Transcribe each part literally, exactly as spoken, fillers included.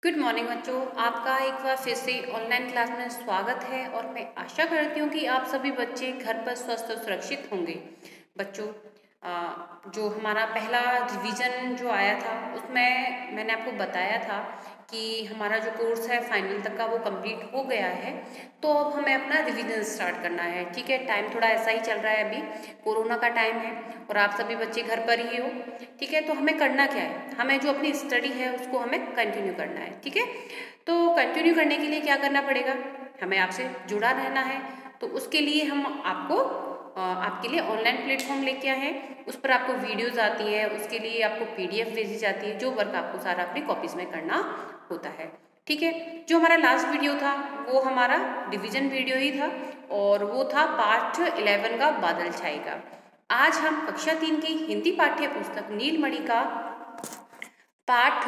Good morning बच्चों, आपका एक बार फिर से ऑनलाइन क्लास में स्वागत है। और मैं आशा करती हूँ कि आप सभी बच्चे घर पर स्वस्थ और सुरक्षित होंगे। बच्चों, जो हमारा पहला रिवीजन जो आया था उसमें मैंने आपको बताया था कि हमारा जो कोर्स है फाइनल तक का वो कंप्लीट हो गया है। तो अब हमें अपना रिवीजन स्टार्ट करना है। ठीक है, टाइम थोड़ा ऐसा ही चल रहा है, अभी कोरोना का टाइम है और आप सभी बच्चे घर पर ही हो। ठीक है, तो हमें करना क्या है, हमें जो अपनी स्टडी है उसको हमें कंटिन्यू करना है। ठीक है, तो कंटिन्यू करने के लिए क्या करना पड़ेगा, हमें आपसे जुड़ा रहना है। तो उसके लिए हम आपको आपके लिए ऑनलाइन प्लेटफॉर्म लेके आए हैं। उस पर आपको वीडियोस आती है, उसके लिए आपको पीडीएफ भेजी जाती है, जो वर्क आपको सारा अपनी कॉपीज में करना होता है। ठीक है, जो हमारा लास्ट वीडियो था वो हमारा डिवीजन वीडियो ही था और वो था पार्ट इलेवन का बादल छाएगा। आज हम कक्षा तीन की हिंदी पाठ्य पुस्तक नीलमणि का पाठ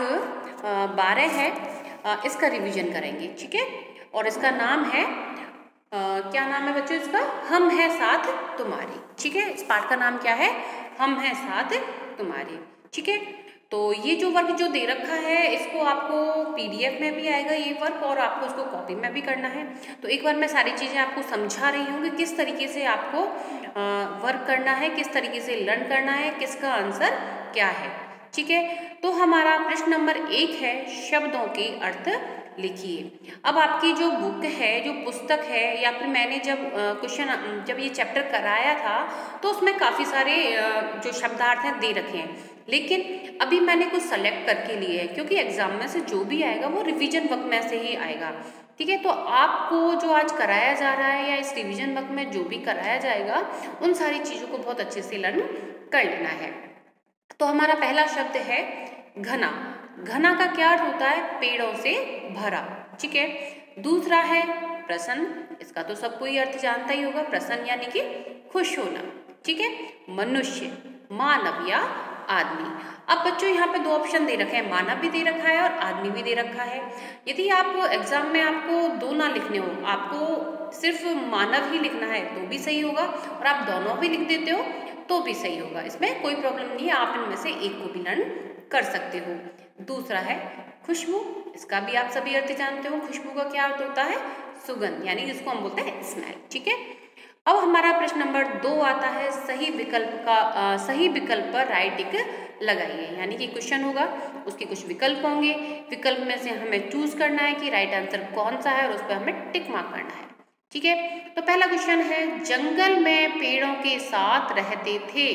बारह है, इसका रिवीजन करेंगे। ठीक है, और इसका नाम है Uh, क्या नाम है बच्चों इसका, हम है साथ तुम्हारी। ठीक है, इस पाठ का नाम क्या है, हम है साथ तुम्हारी। ठीक है, तो ये जो वर्क जो दे रखा है इसको आपको पीडीएफ में भी आएगा ये वर्क, और आपको उसको कॉपी में भी करना है। तो एक बार मैं सारी चीज़ें आपको समझा रही हूँ कि किस तरीके से आपको आ, वर्क करना है, किस तरीके से लर्न करना है, किसका आंसर क्या है। ठीक है, तो हमारा प्रश्न नंबर एक है, शब्दों के अर्थ लिखिए। अब आपकी जो बुक है, जो पुस्तक है, या फिर मैंने जब क्वेश्चन जब ये चैप्टर कराया था तो उसमें काफ़ी सारे जो शब्दार्थ हैं दे रखे हैं, लेकिन अभी मैंने कुछ सेलेक्ट करके लिए है क्योंकि एग्जाम में से जो भी आएगा वो रिवीजन वर्क में से ही आएगा। ठीक है, तो आपको जो आज कराया जा रहा है या इस रिवीजन वर्क में जो भी कराया जाएगा उन सारी चीज़ों को बहुत अच्छे से लर्न कर लेना है। तो हमारा पहला शब्द है घना। घना का क्या अर्थ होता है, पेड़ों से भरा। ठीक है, दूसरा है प्रसन्न, इसका तो सब कोई अर्थ जानता ही होगा, प्रसन्न यानी कि खुश होना। ठीक है, मनुष्य, मानव या आदमी। अब बच्चों यहाँ पे दो ऑप्शन दे रखे हैं, मानव भी दे रखा है और आदमी भी दे रखा है। यदि आप एग्जाम में आपको दो ना लिखने हो, आपको सिर्फ मानव ही लिखना है तो भी सही होगा, और आप दोनों भी लिख देते हो तो भी सही होगा, इसमें कोई प्रॉब्लम नहीं है, आप इनमें से एक को भी लर्न कर सकते हो। दूसरा है खुशबू, इसका भी आप सभी अर्थ जानते हो। खुशबू का क्या अर्थ होता है, सुगंध, यानी जिसको हम बोलते हैं स्मेल। ठीक है, अब हमारा प्रश्न नंबर दो आता है, सही विकल्प का आ, सही विकल्प पर राइट टिक लगाइए। यानी कि क्वेश्चन होगा, उसके कुछ विकल्प होंगे, विकल्प में से हमें चूज करना है कि राइट आंसर कौन सा है और उस पर हमें टिक मार्क करना है। ठीक है, तो पहला क्वेश्चन है, जंगल में पेड़ों के साथ रहते थे।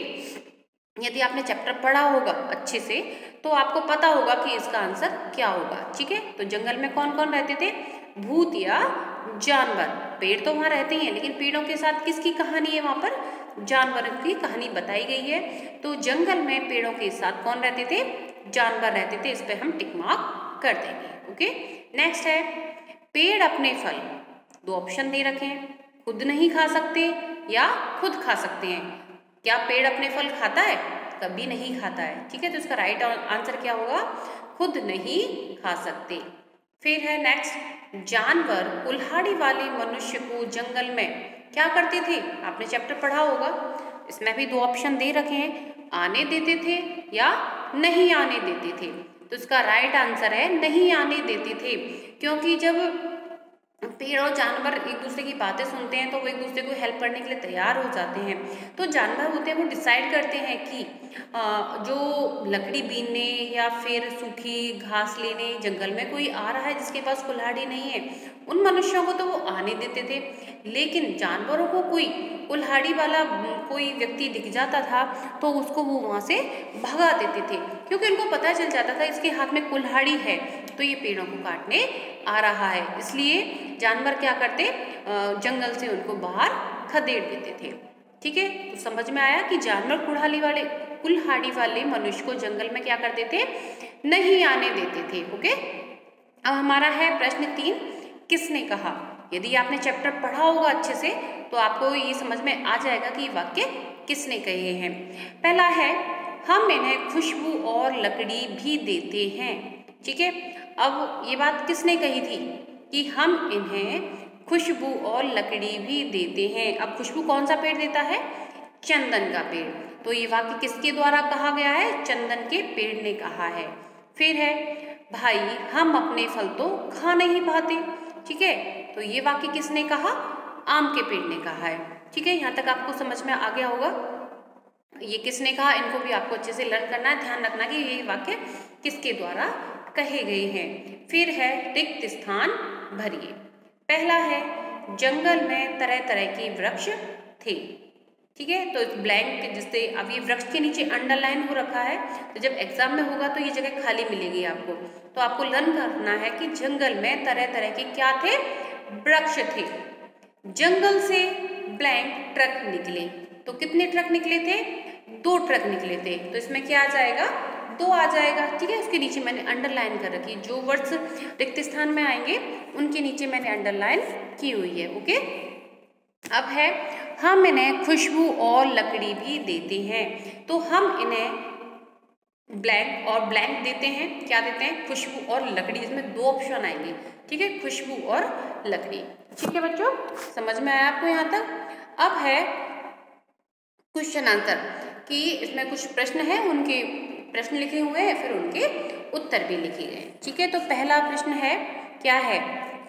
यदि आपने चैप्टर पढ़ा होगा अच्छे से तो आपको पता होगा कि इसका आंसर क्या होगा। ठीक है, तो जंगल में कौन कौन रहते थे, भूत या जानवर। पेड़ तो वहाँ रहते ही हैं, लेकिन पेड़ों के साथ किसकी कहानी है, वहाँ पर जानवरों की कहानी बताई गई है। तो जंगल में पेड़ों के साथ कौन रहते थे, जानवर रहते थे, इस पर हम टिक मार्क कर देंगे। ओके, नेक्स्ट है, पेड़ अपने फल, दो ऑप्शन दे रखे हैं, खुद नहीं खा सकते या खुद खा सकते हैं। क्या पेड़ अपने फल खाता है, कभी नहीं खाता है। ठीक है, तो इसका राइट आंसर क्या होगा, खुद नहीं खा सकते। फिर है नेक्स्ट, जानवर कुल्हाड़ी वाले मनुष्य को जंगल में क्या करते थे, आपने चैप्टर पढ़ा होगा, इसमें भी दो ऑप्शन दे रखे हैं, आने देते थे या नहीं आने देते थे। तो इसका राइट आंसर है नहीं आने देते थे, क्योंकि जब पेड़ और जानवर एक दूसरे की बातें सुनते हैं तो वो एक दूसरे को हेल्प करने के लिए तैयार हो जाते हैं। तो जानवर होते हैं वो डिसाइड करते हैं कि जो लकड़ी बीनने या फिर सूखी घास लेने जंगल में कोई आ रहा है जिसके पास कुल्हाड़ी नहीं है, उन मनुष्यों को तो वो आने देते थे, लेकिन जानवरों को कोई कुल्हाड़ी वाला कोई व्यक्ति दिख जाता था तो उसको वो वहाँ से भगा देते थे, क्योंकि उनको पता चल जाता था इसके हाथ में कुल्हाड़ी है तो ये पेड़ों को काटने आ रहा है। इसलिए जानवर क्या करते, जंगल से उनको बाहर खदेड़ देते थे। ठीक है, तो समझ में आया कि जानवर कुल्हाड़ी वाले कुल्हाड़ी वाले मनुष्य को जंगल में क्या करते थे, नहीं आने देते थे। ओके, अब हमारा है प्रश्न तीन, किसने कहा। यदि आपने चैप्टर पढ़ा होगा अच्छे से तो आपको ये समझ में आ जाएगा कि ये वाक्य किसने कहे हैं। पहला है, हम इन्हें खुशबू और लकड़ी भी देते हैं। ठीक है, अब ये बात किसने कही थी कि हम इन्हें खुशबू और लकड़ी भी देते हैं। अब खुशबू कौन सा पेड़ देता है, चंदन का पेड़। तो ये वाक्य किसके द्वारा कहा गया है, चंदन के पेड़ ने कहा है। फिर है, भाई हम अपने फल तो खा नहीं पाते। ठीक है, तो ये वाक्य किसने कहा? आम के पेड़ ने कहा है। ठीक है, यहाँ तक आपको समझ में आ गया होगा। ये किसने कहा, इनको भी आपको अच्छे से लर्न करना है, ध्यान रखना कि ये वाक्य किसके द्वारा कहे गए हैं। फिर है रिक्त स्थान भरिए। पहला है जंगल में तरह तरह के वृक्ष थे। ठीक है, तो ब्लैंक जिससे अब ये वृक्ष के नीचे अंडरलाइन हो रखा है, तो जब एग्जाम में होगा तो ये जगह खाली मिलेगी आपको। तो आपको लर्न करना है कि जंगल में तरह तरह के क्या थे? वृक्ष थे। जंगल से ब्लैंक ट्रक निकले। तो कितने ट्रक निकले थे? दो ट्रक निकले थे। तो इसमें क्या आ जाएगा? दो आ जाएगा। ठीक है, उसके नीचे मैंने अंडरलाइन कर रखी है, जो वर्ड्स रिक्त स्थान में आएंगे उनके नीचे मैंने अंडरलाइन की हुई है। ओके, अब है हम इन्हें खुशबू और लकड़ी भी देते हैं। तो हम इन्हें ब्लैंक और ब्लैंक देते हैं, क्या देते हैं? खुशबू और लकड़ी। इसमें दो ऑप्शन आएंगे। ठीक है, खुशबू और लकड़ी। ठीक है बच्चों, समझ में आया आपको यहाँ तक? अब है क्वेश्चन आंसर, कि इसमें कुछ प्रश्न है, उनके प्रश्न लिखे हुए हैं, फिर उनके उत्तर भी लिखे गए। ठीक है, तो पहला प्रश्न है, क्या है?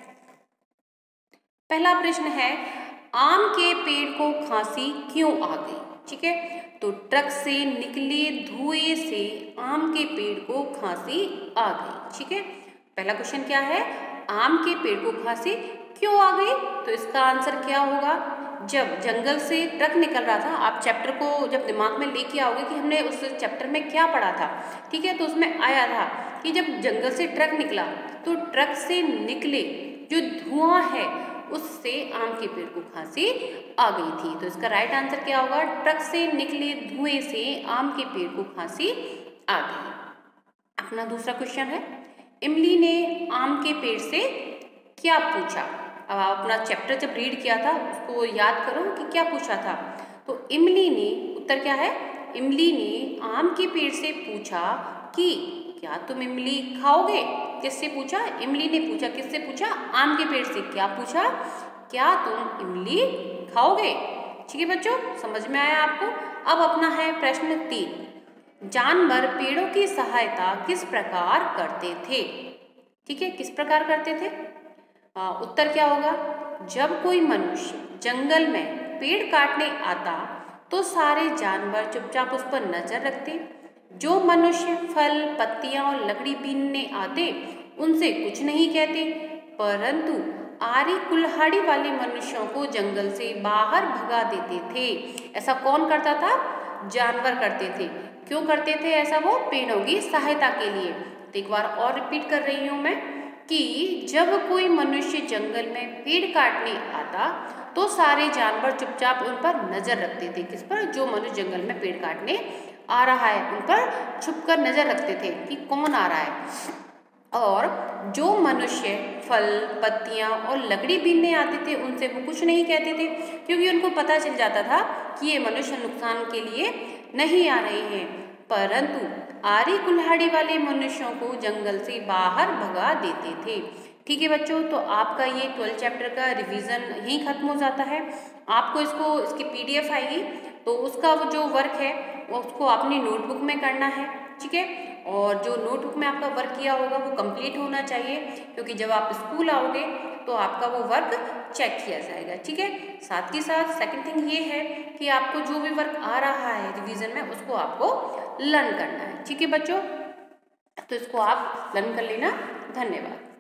पहला प्रश्न है आम के पेड़ को खांसी क्यों आ गई? ठीक है, तो ट्रक से निकले धुएं से आम के पेड़ को खांसी आ गई। ठीक है, पहला क्वेश्चन क्या है? आम के पेड़ को खांसी क्यों आ गई? तो इसका आंसर क्या होगा? जब जंगल से ट्रक निकल रहा था, आप चैप्टर को जब दिमाग में लेके आओगे कि हमने उस चैप्टर में क्या पढ़ा था। ठीक है, तो उसमें आया था कि जब जंगल से ट्रक निकला तो ट्रक से निकले जो धुआं है उससे आम के पेड़ को खांसी आ गई थी। तो इसका राइट आंसर क्या होगा? ट्रक से निकले धुएं से आम के पेड़ को खांसी आ गई। अपना दूसरा क्वेश्चन है, इमली ने आम के पेड़ से क्या पूछा? अब आप अपना चैप्टर जब रीड किया था उसको याद करो कि क्या पूछा था। तो इमली ने, उत्तर क्या है? इमली ने आम के पेड़ से पूछा कि क्या तुम इमली खाओगे? किससे पूछा? इमली ने पूछा। किससे पूछा? आम के पेड़ से। क्या पूछा? क्या तुम इमली खाओगे? ठीक है बच्चों, समझ में आया आपको? अब अपना है प्रश्न तीन, जानवर पेड़ों की सहायता किस प्रकार करते थे? ठीक है, किस प्रकार करते थे? आ, उत्तर क्या होगा? जब कोई मनुष्य जंगल में पेड़ काटने आता तो सारे जानवर चुपचाप उस पर नजर रखते। जो मनुष्य फल, पत्तियां और लकड़ी बीनने आते उनसे कुछ नहीं कहते, परंतु आरी कुल्हाड़ी वाले मनुष्यों को जंगल से बाहर भगा देते थे। ऐसा कौन करता था? जानवर करते थे। क्यों करते थे ऐसा? वो पेड़ों की सहायता के लिए। तो एक बार और रिपीट कर रही हूं मैं कि जब कोई मनुष्य जंगल में पेड़ काटने आता तो सारे जानवर चुपचाप उन पर नजर रखते थे। किस पर? जो मनुष्य जंगल में पेड़ काटने आ रहा है उन पर छुपकर नजर रखते थे कि कौन आ रहा है। और जो मनुष्य फल, पत्तियां और लकड़ी बीनने आते थे उनसे वो कुछ नहीं कहते थे, क्योंकि उनको पता चल जाता था कि ये मनुष्य नुकसान के लिए नहीं आ रहे हैं, परंतु आरी कुल्हाड़ी वाले मनुष्यों को जंगल से बाहर भगा देते थे। ठीक है बच्चों, तो आपका ये ट्वेल्थ चैप्टर का रिवीजन यहीं खत्म हो जाता है। आपको इसको इसकी पीडीएफ आएगी तो उसका वो जो वर्क है उसको अपनी नोटबुक में करना है। ठीक है, और जो नोटबुक में आपका वर्क किया होगा वो कंप्लीट होना चाहिए, क्योंकि जब आप स्कूल आओगे तो आपका वो वर्क चेक किया जाएगा। ठीक है, साथ ही साथ सेकंड थिंग ये है कि आपको जो भी वर्क आ रहा है रिवीजन में उसको आपको लर्न करना है। ठीक है बच्चों, तो इसको आप लर्न कर लेना। धन्यवाद।